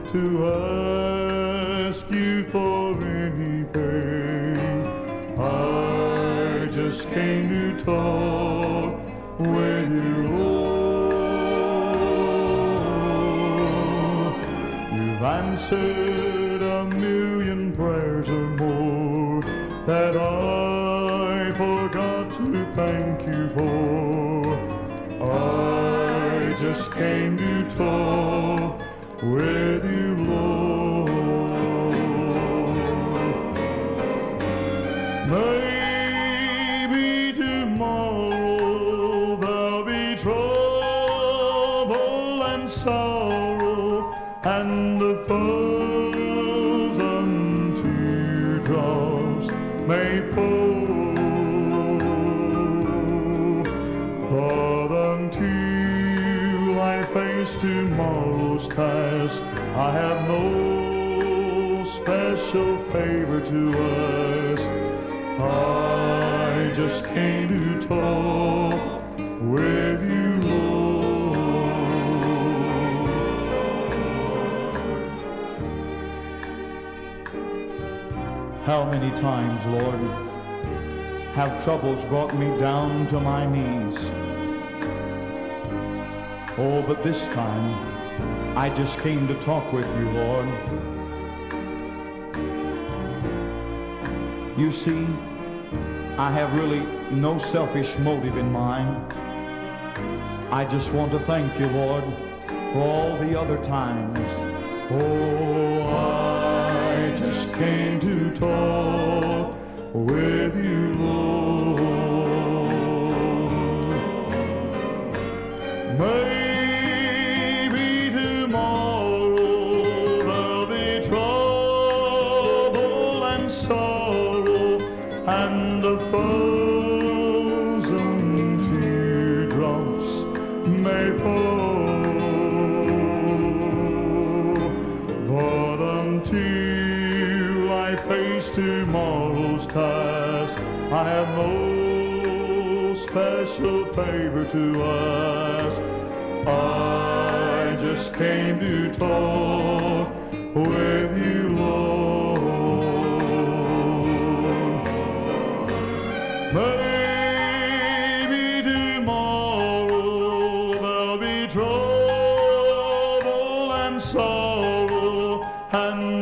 to ask you for anything. I just came to talk with you, Lord. You've answered a million prayers or more that I forgot to thank you for. I just came to talk with you, Lord. Maybe tomorrow there'll be trouble and sorrow and 1,000 teardrops may fall. But until I face tomorrow's task, I have no special favor to ask. I just came to talk with you, Lord. How many times, Lord, have troubles brought me down to my knees? Oh, but this time, I just came to talk with you, Lord. You see, I have really no selfish motive in mind. I just want to thank you, Lord, for all the other times. Oh, I just came to talk with you, Lord. Maybe tomorrow there'll be trouble and sorrow and 1,000 teardrops may fall. But until I face tomorrow's task, I have no special favor to ask. I just came to talk with you, Lord. Maybe tomorrow there'll be trouble and sorrow and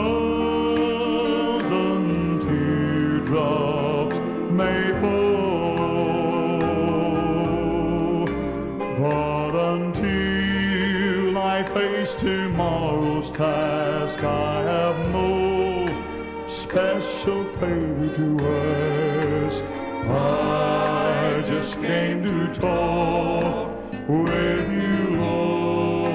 1,000 teardrops may fall. But until I face tomorrow's task, I have no special favor to ask. I just came to talk with you, Lord.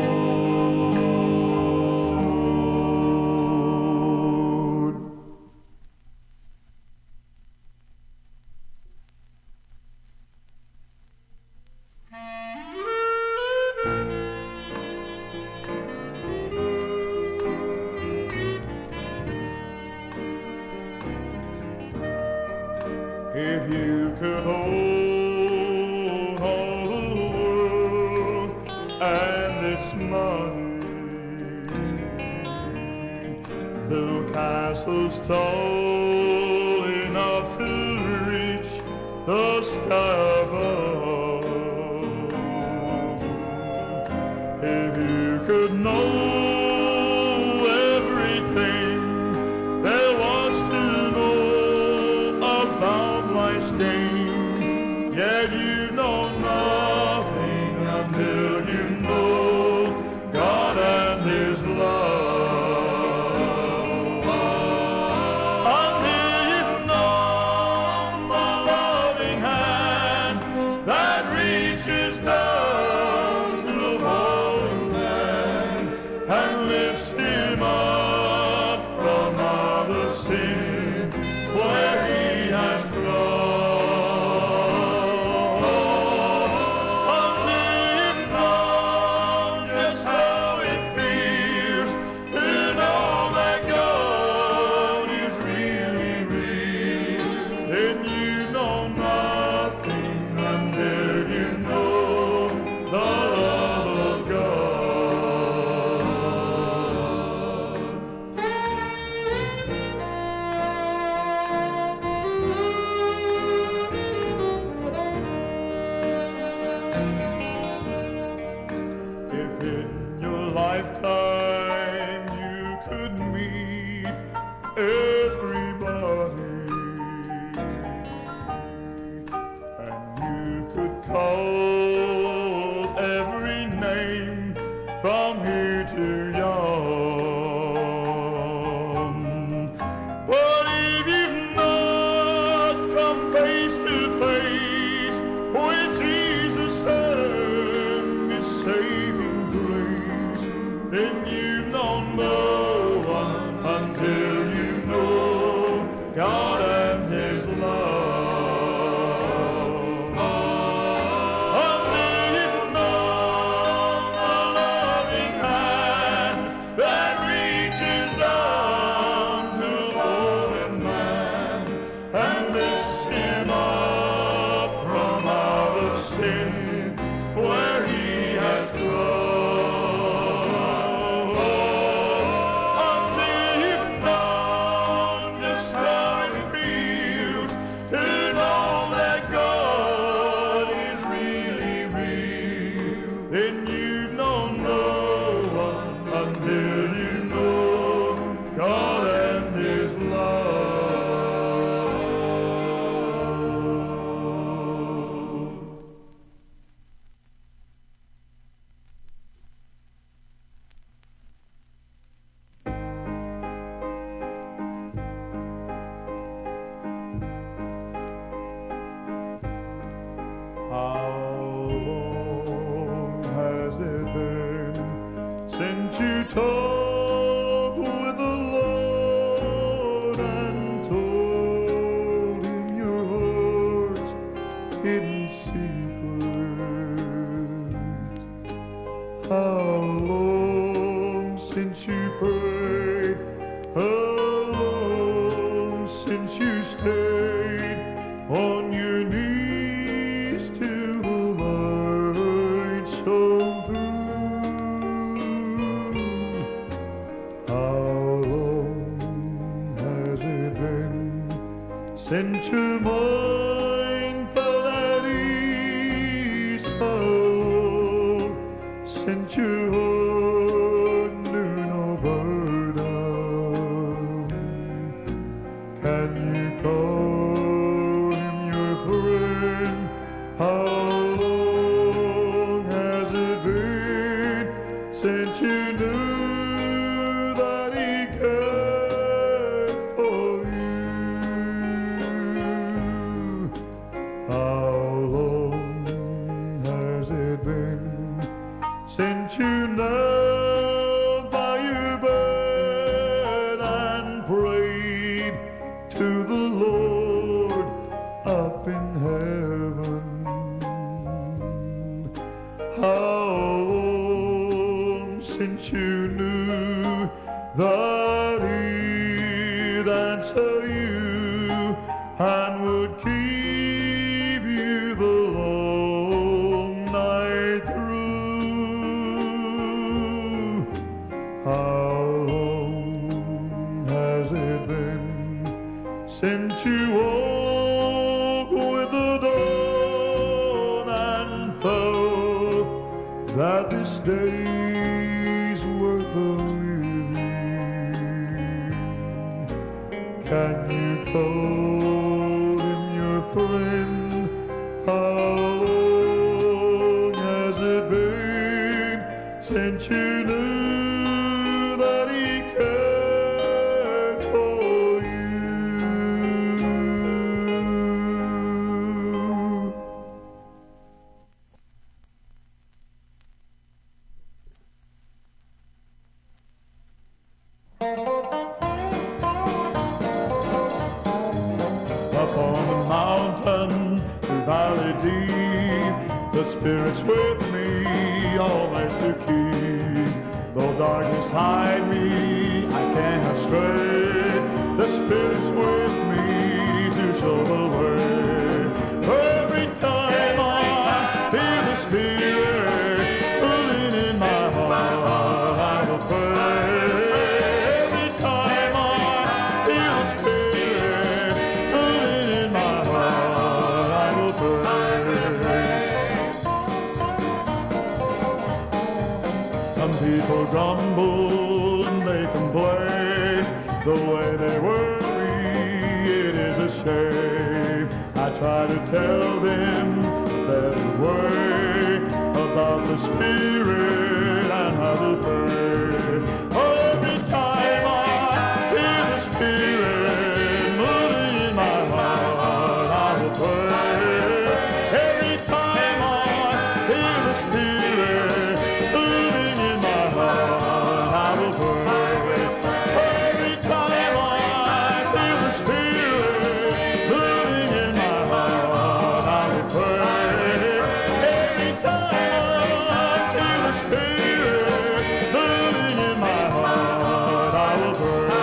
If you could hold all the world and its money, little castles tall enough to reach the sky above, if you could know everything there was to know about life's game, yet you know nothing until you know God and His love. Until you know the loving hand that reaches down to the fallen man and lifts him up from out of sin where he has gone. you talked with the Lord and told him your heart's hidden secret? How long since you prayed? How long since you stayed on your knees till the light shone through? How long has it been since your mind felt at ease? How long since your heart knew no burden? Can you call him your friend? How long has it been since you knew that he cared for you? How long has it been since you knelt by your bed and prayed to the Lord up in heaven? How long since you knew that he'd answer you and would keep you the long night through? How long has it been since you woke with the dawn and felt that this day's worth the living? Can you call him your friend? How long has it been since you knew that he cared for you? Up on the mountain, the valley deep, the Spirit's with me, always to keep. Though darkness hide me, I cannot stray. The Spirit's with me to show the way. Every time I feel the Spirit pulling in my heart, I will pray. Every time I feel the Spirit pulling in my heart, I will pray. Some people grumble and they complain, the way they worry, it is a shame. I try to tell them that way about the Spirit and how to pray. Every time I feel the Spirit moving in my heart, I will pray. Every time I feel the Spirit moving in my heart, I will pray. Every time I feel the Spirit moving in my heart, I will pray. Every time I feel the Spirit moving in my heart, I will pray.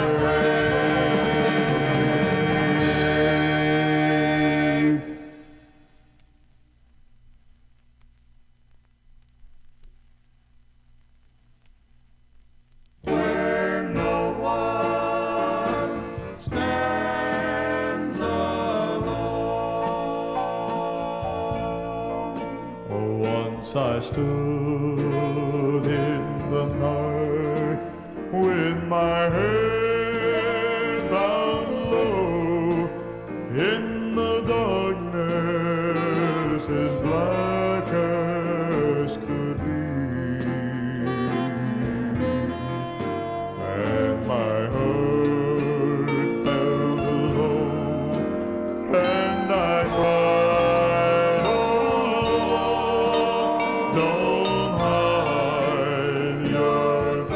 Where no one stands alone. Oh, once I stood in the night with my head down low in the darkness as black as could be. And my heart felt alone, and I cried, oh Lord, don't hide your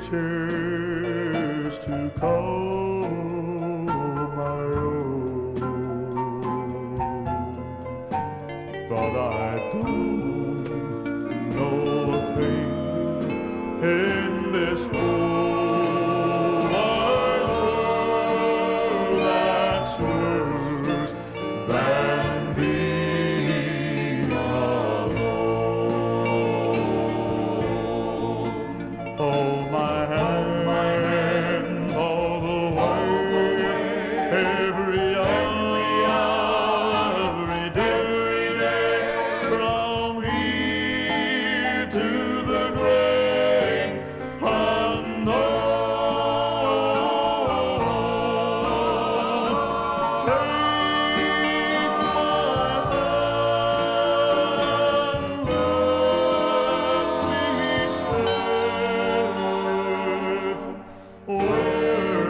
riches to call my own, but I don't know a thing in this whole wide world that's worse than being alone. Hold my hand all the way, every hour, every day, from here to the great unknown. Take my hand, let me stay where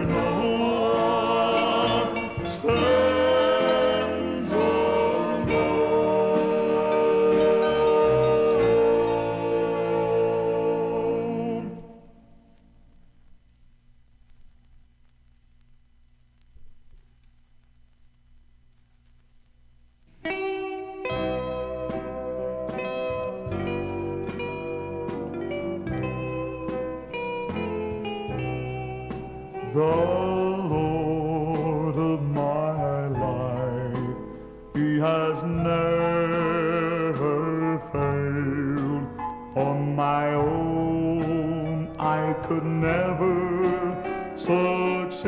no one stands alone. The Lord of my life, He has never failed. On my own, I could never succeed.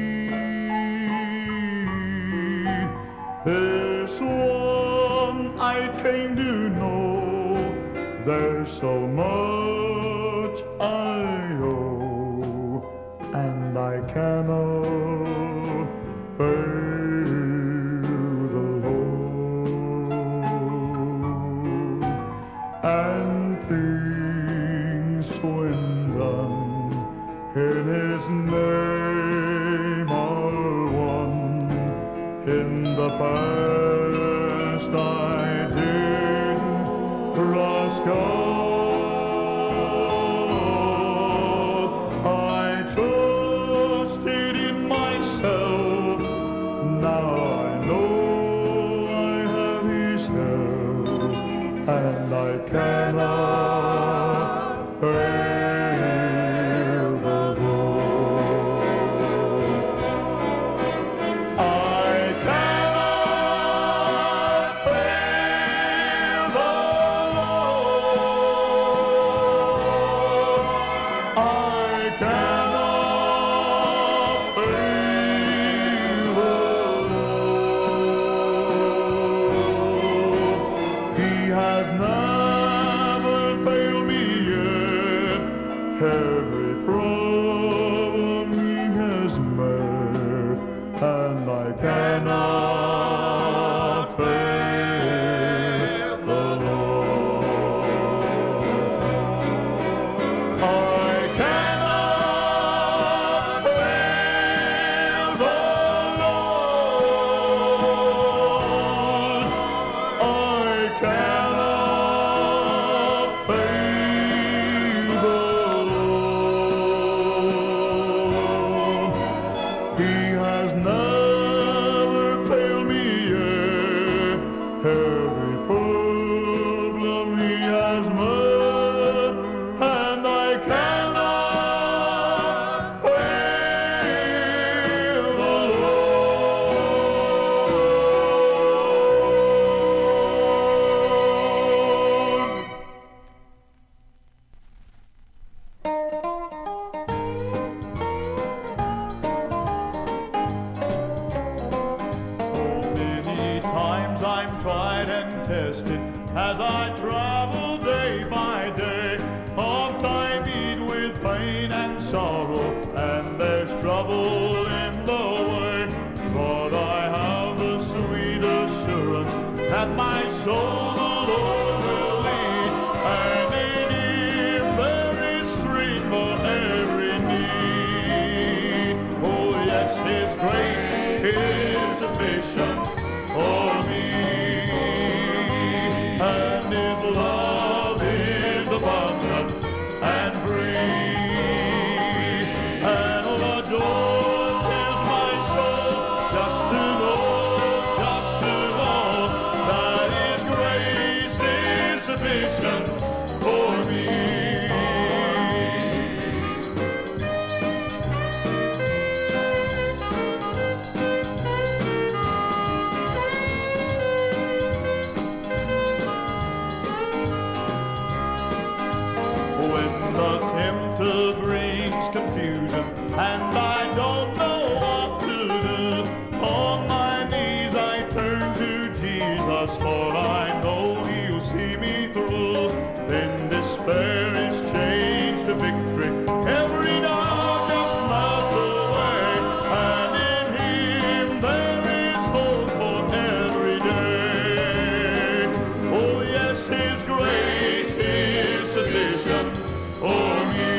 This one I came to know, there's so much I owe, and I cannot fail the Lord. And things when done in His name are won. In the past I didn't trust God, I trusted in myself. Now I know I have His help, and I cannot fail the Lord. I cannot fail the Lord. I cannot fail the Lord. He has never failed me yet. Every problem He has met, and I cannot fail the Lord. I cannot fail the Lord. I cannot fail the Lord. He has never failed me yet. Every problem He has met, and I cannot fail the Lord. Many times I'm tried and tested as I travel day by day. Oft I meet with pain and sorrow, and there's trouble in the way. But I have the sweet assurance that my soul the Lord will lead, and in Him there is strength for every need. Oh yes, His grace is sufficient for me, and His love is abundant and free. confusion, and I don't know what to do. On my knees I turn to Jesus, for I know He'll see me through. Then despair is changed to victory. Every doubt just melts away, and in Him there is hope for every day. Oh yes, His grace is sufficient for me,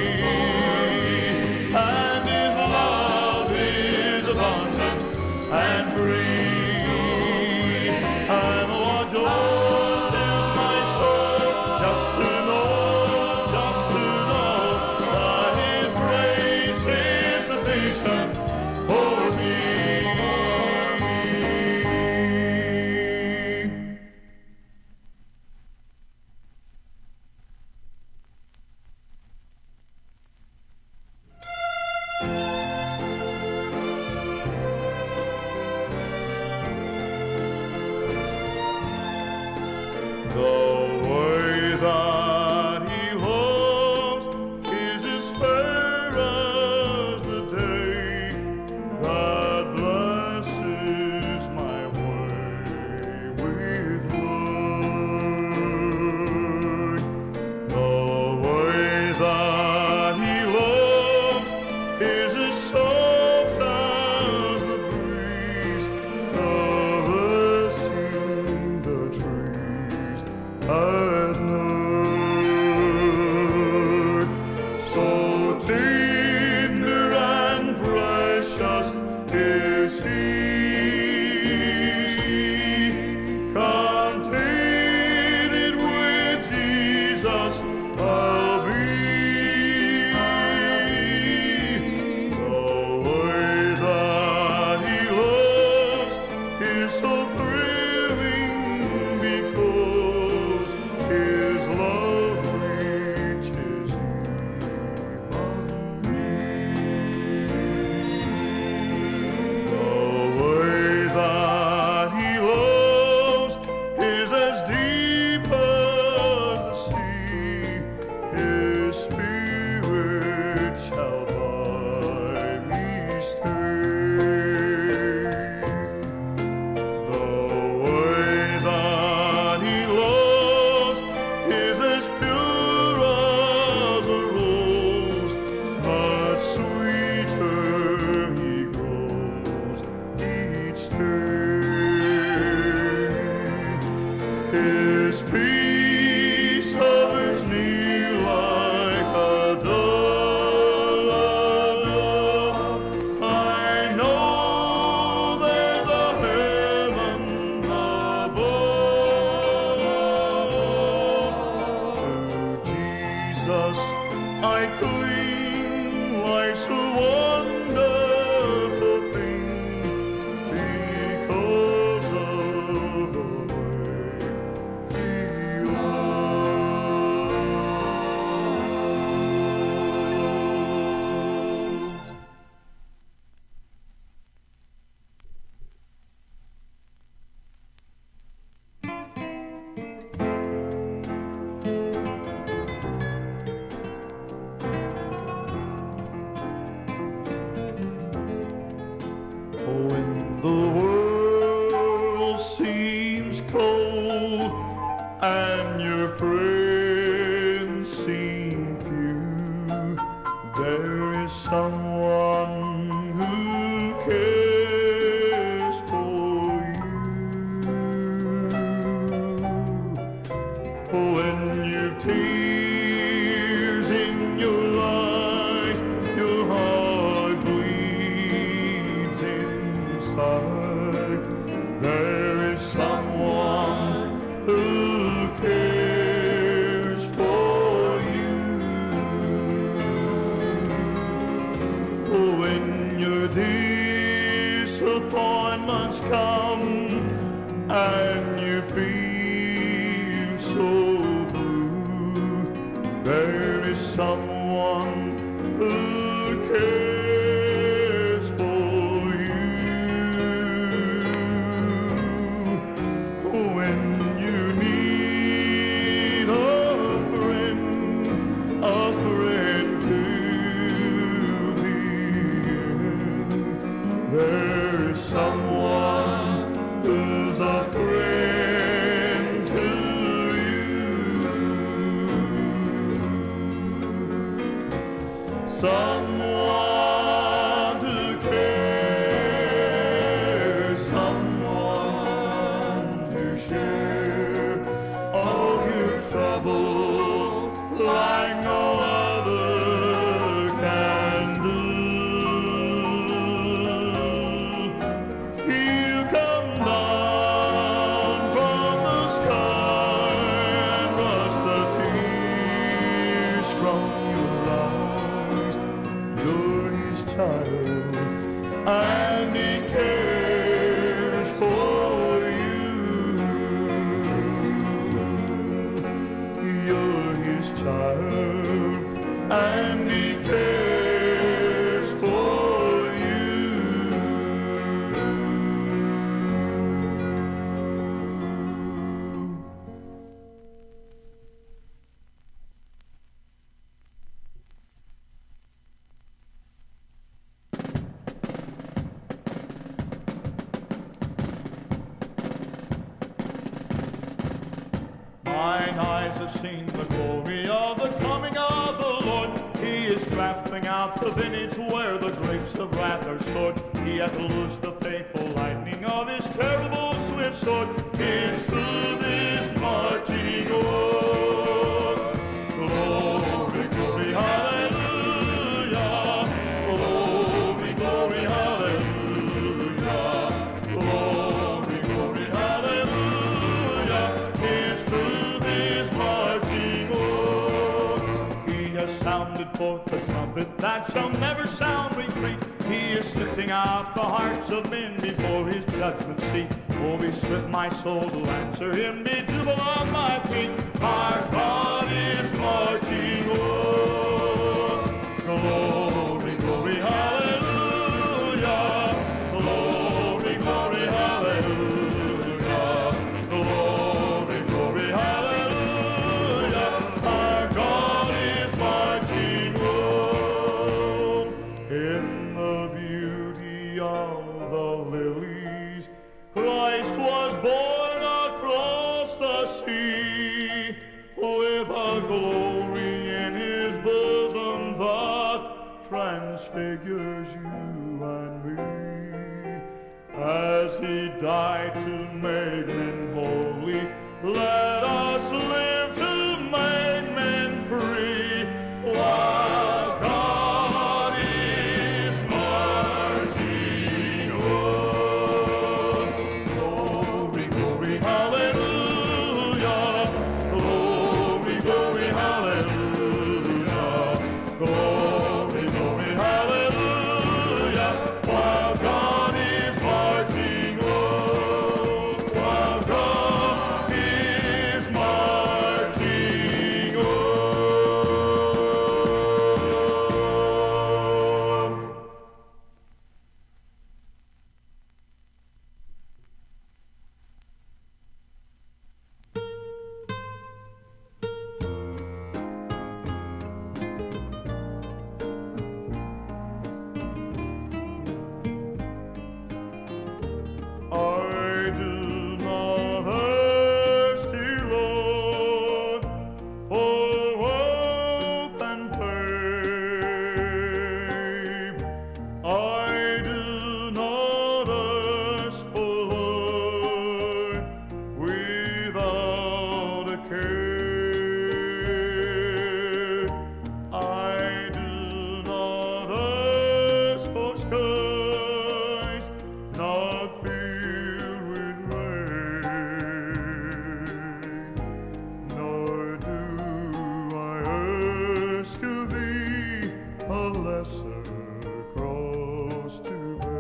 and His love is abundant and free. And what joy fills my soul just to know that His grace is sufficient for me. The way that He loves is as fair as the day that blesses my way with light. The way that He loves is as soft as the breeze caressing the trees at night. So tender and precious is He, contented with Jesus I'll be. The way that He loves is so thrilling, because His love reaches even me. The way that He loves is as deep as the sea. His Spirit shall by me stay. The way that He loves is as pure as a rose, but sweeter He grows each day. His peace hovers near like a dove. I know there's a heaven above. To Jesus I cling, life's a wonderful thing, because of the way He loves. When the world seems cold and your friends seem few, there is someone who cares for you. When you've tears in your eyes, your heart bleeds inside, there is someone who cares for you. When your disappointments come and you feel so blue, there is someone who cares for you. When you need a friend too, someone who's a friend to you, someone to care, someone to share all your trouble like no other can do. He'll come down from the sky and brush the tears from your eyes. You're his child and he cares for you. You're his child and he cares for you. Mine eyes have seen the glory of the coming of the Lord. He is trampling out the vineyards where the grapes of wrath are stored. He hath loosed the fateful lightning of his terrible swift sword. His truth is marching on. Glory, glory, hallelujah. Glory, glory, hallelujah. Glory, glory, hallelujah. His truth is marching on. He has sounded forth the trumpet that shall never sound retreat. He is sifting out the hearts of men before his judgment seat. Oh, be swift, my soul, to answer him, be jubilant on my feet. Our God is marching on. Glory, glory, hallelujah. Glory, glory, hallelujah. Glory, glory, hallelujah. Our God is marching on. In the beauty of the lilies, Christ was born across the sea, with a glory in his bosom that transfigures you and me. As he died to make men holy, let us live to make men free. While God is marching on. Glory, glory, hallelujah. Glory, glory, hallelujah. Glory, glory, hallelujah. While God is marching on. While God is marching on. I do not ask you, Lord, for wealth and fame. I do not ask for life without a care. I do not ask for skies not filled with rain, nor do I ask of thee a lesser cross to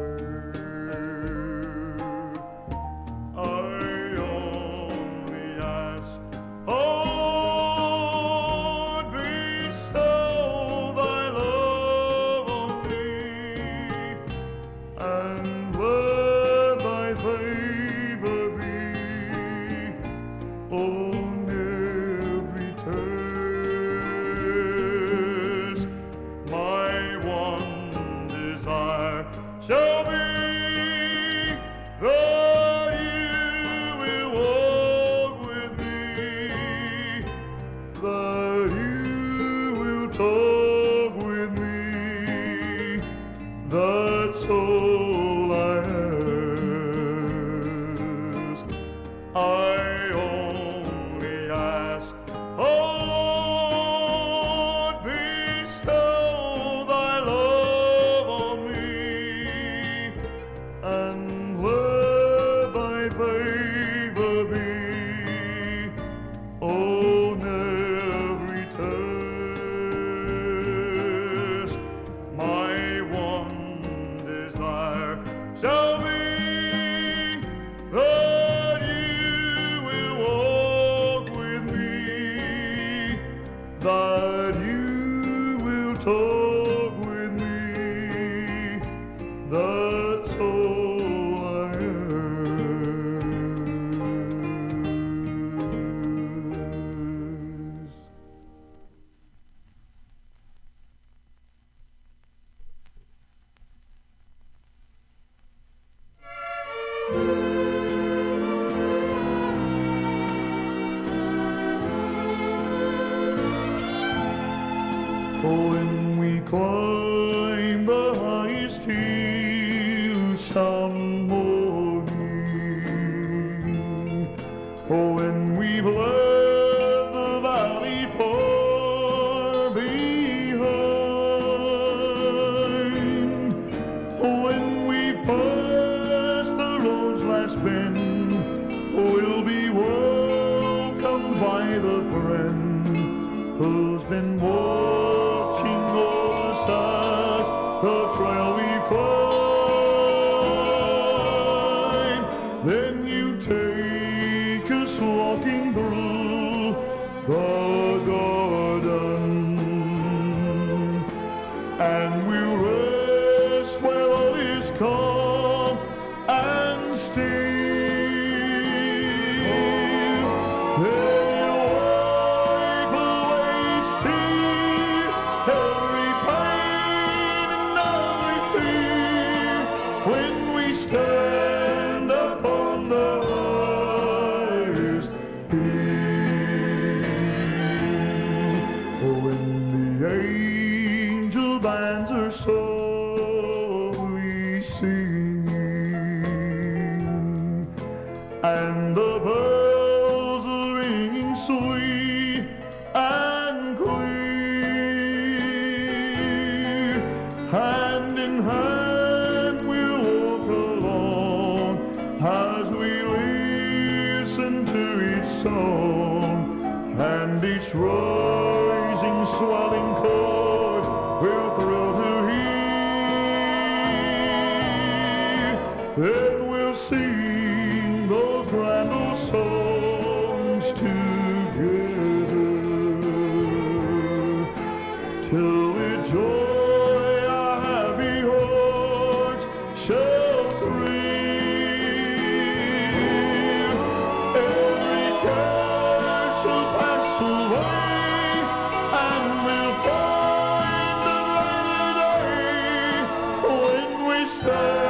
bear. I only ask, oh, bestow thy love on me, and let thy favor be on every task. My one still some morning, when we've left the valley far behind, when we pass the road's last bend, we'll be welcomed by the friend who's been watching over us the trail we climb. Then you take us walking through the garden, and we'll rest where all is calm and still. When we stand upon the highest hill, when the angel bands are softly singing, and the bells are ringing sweet and clear, hand in hand as we listen to each song, and each rising, swelling chord we'll thrill to hear. Then we'll sing those grand old songs together, till with joy our happy hearts shall thrill. Stand